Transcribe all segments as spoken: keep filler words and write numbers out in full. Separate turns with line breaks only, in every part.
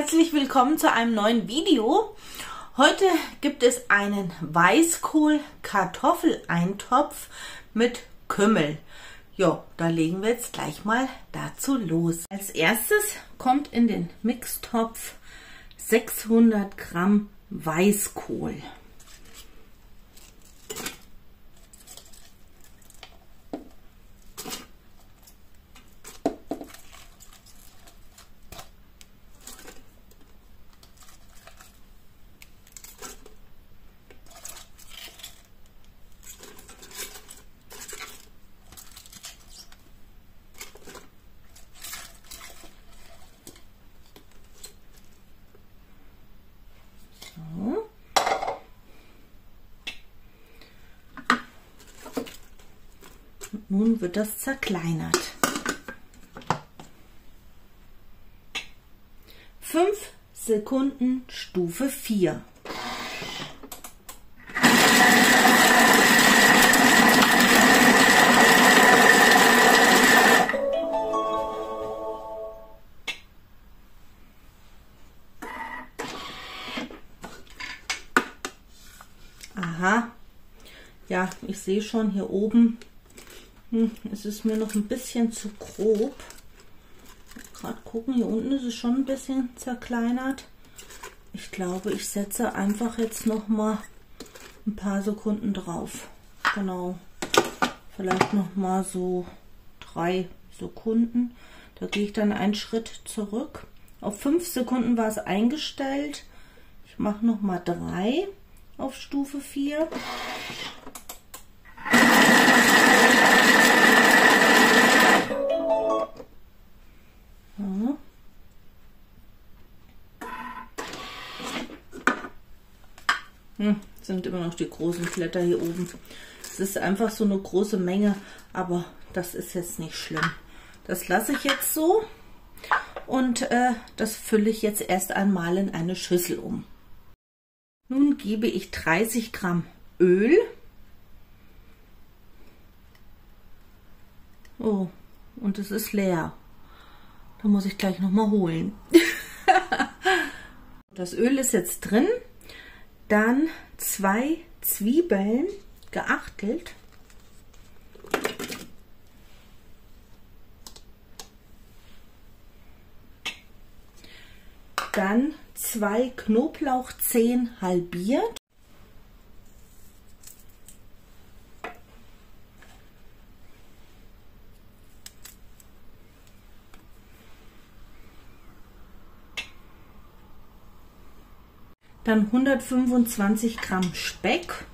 herzlich willkommen zu einem neuen Video. Heute gibt es einen Weißkohl-Kartoffeleintopf mit Kümmel. Jo, da legen wir jetzt gleich mal dazu los. Als erstes kommt in den Mixtopf sechshundert Gramm Weißkohl. Nun wird das zerkleinert. fünf Sekunden Stufe vier. Aha. Ja, ich sehe schon hier oben. Es ist mir noch ein bisschen zu grob. Gerade gucken, hier unten ist es schon ein bisschen zerkleinert. Ich glaube, ich setze einfach jetzt noch mal ein paar Sekunden drauf. Genau. Vielleicht noch mal so drei Sekunden. Da gehe ich dann einen Schritt zurück. Auf fünf Sekunden war es eingestellt. Ich mache noch mal drei auf Stufe vier. Hm, sind immer noch die großen Blätter hier oben. Es ist einfach so eine große Menge, aber das ist jetzt nicht schlimm. Das lasse ich jetzt so und äh, das fülle ich jetzt erst einmal in eine Schüssel um. Nun gebe ich dreißig Gramm Öl. Oh, und es ist leer. Da muss ich gleich noch mal holen. Das Öl ist jetzt drin. Dann zwei Zwiebeln geachtelt. Dann zwei Knoblauchzehen halbiert. Dann hundertfünfundzwanzig Gramm Speck.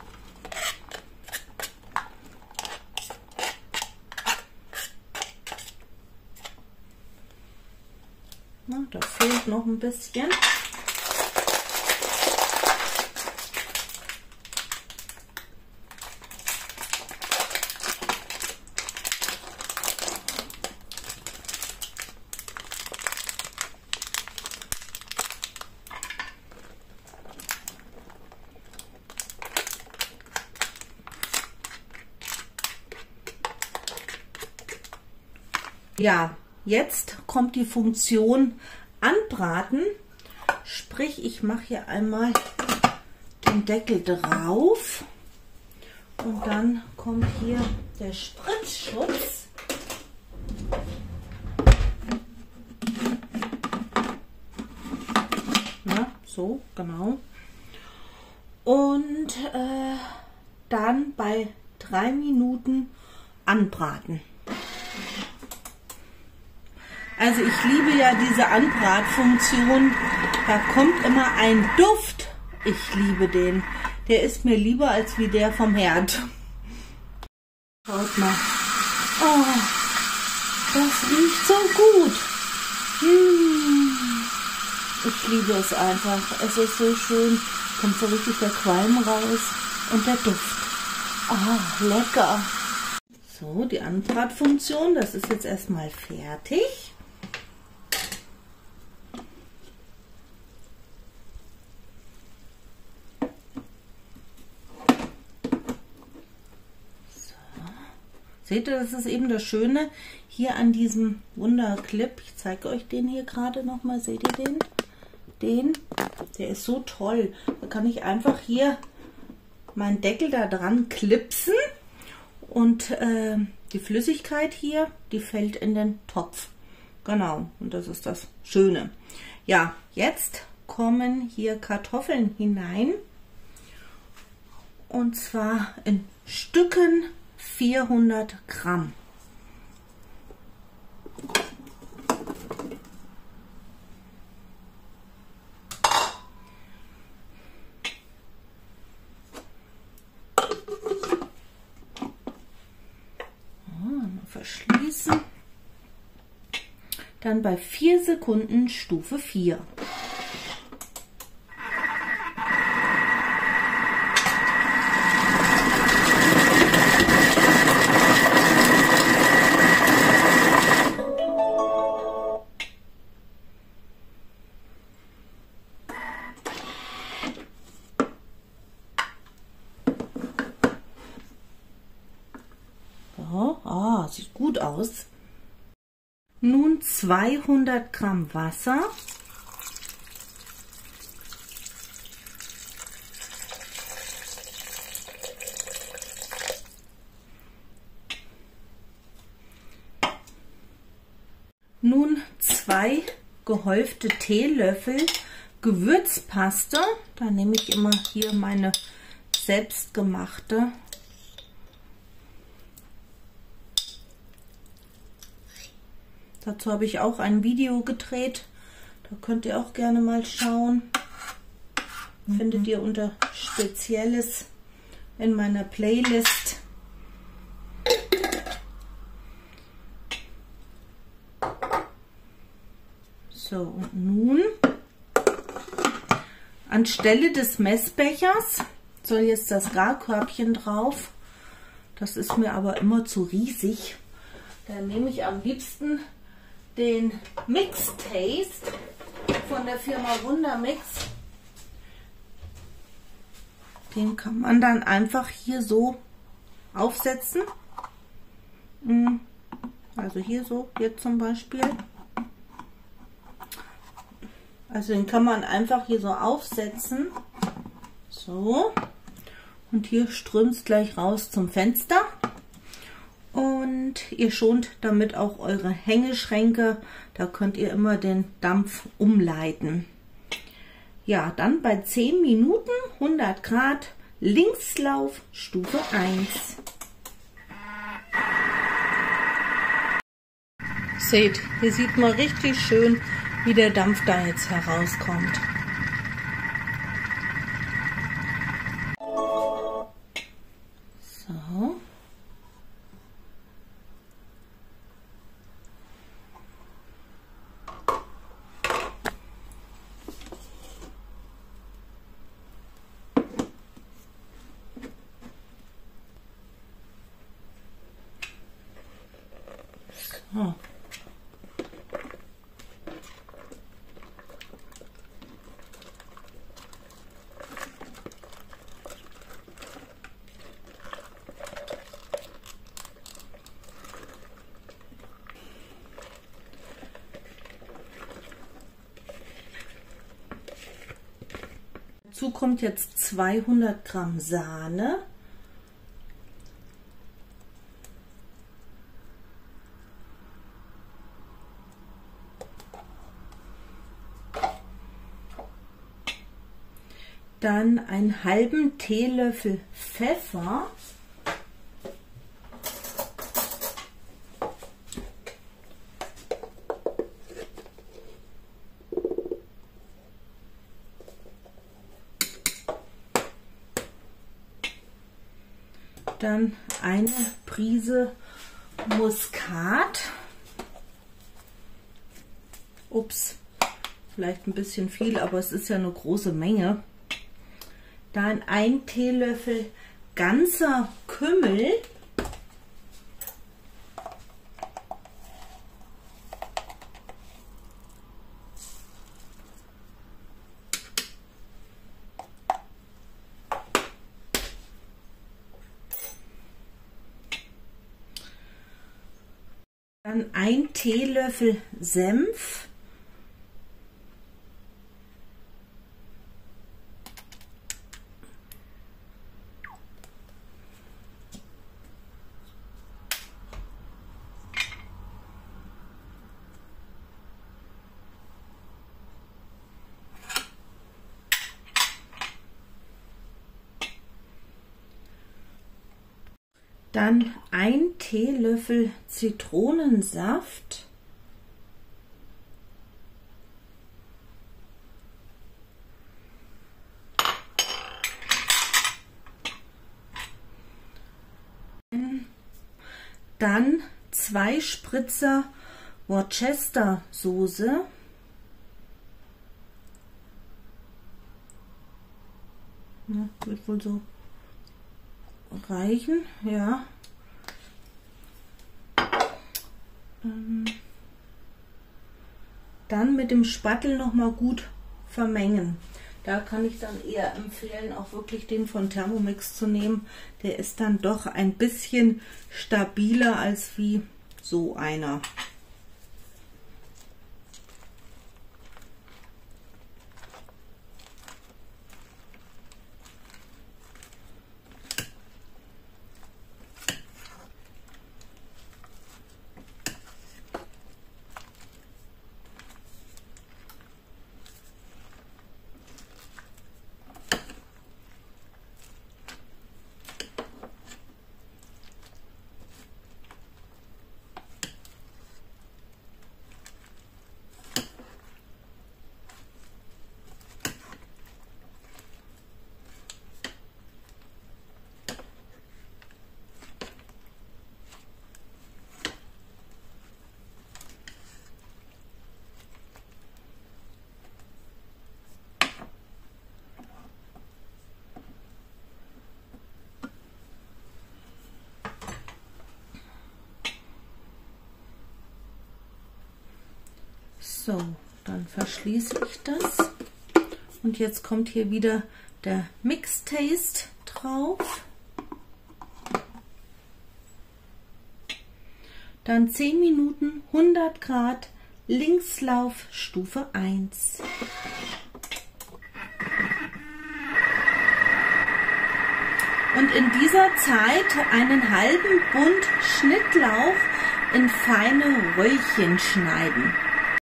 Na, da fehlt noch ein bisschen. Ja, jetzt kommt die Funktion anbraten, sprich ich mache hier einmal den Deckel drauf und dann kommt hier der Spritzschutz. Na, so, genau. Und äh, dann bei drei Minuten anbraten. Also ich liebe ja diese Anbratfunktion, da kommt immer ein Duft. Ich liebe den. Der ist mir lieber als wie der vom Herd. Schaut mal. Oh, das riecht so gut. Hm. Ich liebe es einfach. Es ist so schön. Kommt so richtig der Qualm raus und der Duft. Ah, lecker. So, die Anbratfunktion, das ist jetzt erstmal fertig. Seht ihr, das ist eben das Schöne hier an diesem Wunderclip. Ich zeige euch den hier gerade nochmal. Seht ihr den? den. Der ist so toll. Da kann ich einfach hier meinen Deckel da dran klipsen und äh, die Flüssigkeit hier, die fällt in den Topf. Genau, und das ist das Schöne. Ja, jetzt kommen hier Kartoffeln hinein. Und zwar in Stücken vierhundert Gramm. Verschließen. Dann bei vier Sekunden Stufe vier. Ah, sieht gut aus. Nun zweihundert Gramm Wasser. Nun zwei gehäufte Teelöffel Gewürzpaste. Da nehme ich immer hier meine selbstgemachte. Dazu habe ich auch ein Video gedreht. Da könnt ihr auch gerne mal schauen. Mhm. Findet ihr unter Spezielles in meiner Playlist. So, und nun anstelle des Messbechers soll jetzt das Garkörbchen drauf. Das ist mir aber immer zu riesig. Da nehme ich am liebsten den Mix Taste von der Firma Wundermix. Den kann man dann einfach hier so aufsetzen. Also hier so, hier zum Beispiel. Also den kann man einfach hier so aufsetzen. So. Und hier strömt es gleich raus zum Fenster. Und ihr schont damit auch eure Hängeschränke. Da könnt ihr immer den Dampf umleiten. Ja, dann bei zehn Minuten, hundert Grad, Linkslauf, Stufe eins. Seht, hier sieht man richtig schön, wie der Dampf da jetzt herauskommt. So. So. Dazu kommt jetzt zweihundert Gramm Sahne. Dann einen halben Teelöffel Pfeffer. Dann eine Prise Muskat. Ups, vielleicht ein bisschen viel, aber es ist ja eine große Menge. Dann ein Teelöffel ganzer Kümmel. Dann ein Teelöffel Senf. Dann ein Teelöffel Zitronensaft. Dann zwei Spritzer Worcester-Soße. Ja, wird wohl so reichen, ja. Ähm, dann mit dem Spattel noch mal gut vermengen. Da kann ich dann eher empfehlen, auch wirklich den von Thermomix zu nehmen. Der ist dann doch ein bisschen stabiler als wie so einer. So, dann verschließe ich das. Und jetzt kommt hier wieder der Mix Taste drauf. Dann zehn Minuten, hundert Grad, Linkslauf Stufe eins. Und in dieser Zeit einen halben Bund Schnittlauch in feine Röllchen schneiden.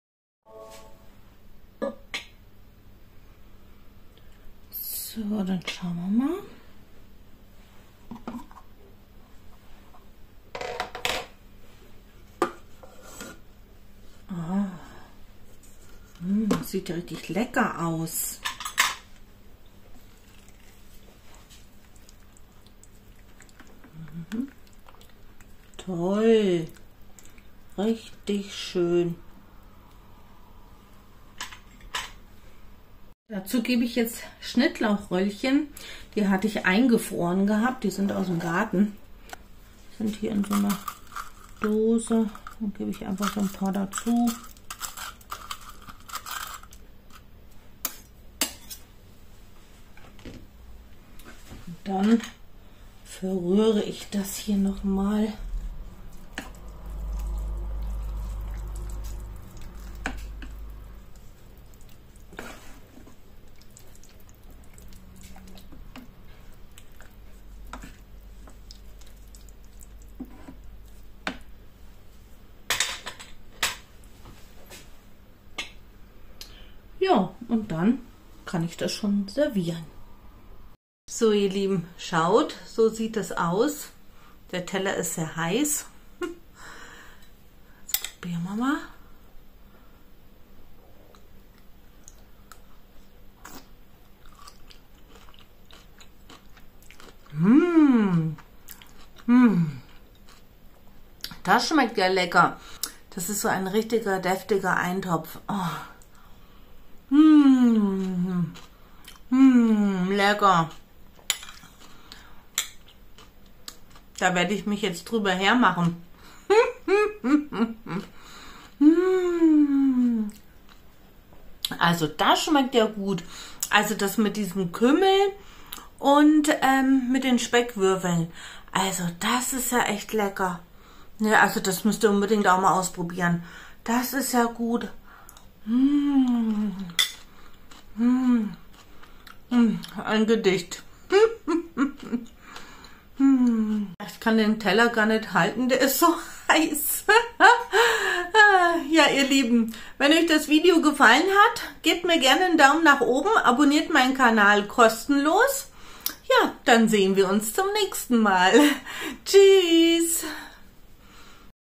So, dann schauen wir mal. Ah, hm, sieht ja richtig lecker aus. Mhm. Toll, richtig schön. Dazu gebe ich jetzt Schnittlauchröllchen. Die hatte ich eingefroren gehabt. Die sind aus dem Garten. Sind hier in so einer Dose. Dann gebe ich einfach so ein paar dazu. Und dann verrühre ich das hier nochmal. Ja, und dann kann ich das schon servieren. So, ihr Lieben, schaut, so sieht das aus. Der Teller ist sehr heiß. Jetzt probieren wir mal. Mmh. Mmh. Das schmeckt ja lecker. Das ist so ein richtiger, deftiger Eintopf. Oh. Mmh. Mmh, lecker. Da werde ich mich jetzt drüber hermachen. Also das schmeckt ja gut. Also das mit diesem Kümmel und ähm, mit den Speckwürfeln. Also das ist ja echt lecker. Ja, also das müsst ihr unbedingt auch mal ausprobieren. Das ist ja gut. Mmh. Mmh. Mmh. Ein Gedicht. Ich kann den Teller gar nicht halten, der ist so heiß. Ja, ihr Lieben, wenn euch das Video gefallen hat, gebt mir gerne einen Daumen nach oben, abonniert meinen Kanal kostenlos. Ja, dann sehen wir uns zum nächsten Mal. Tschüss!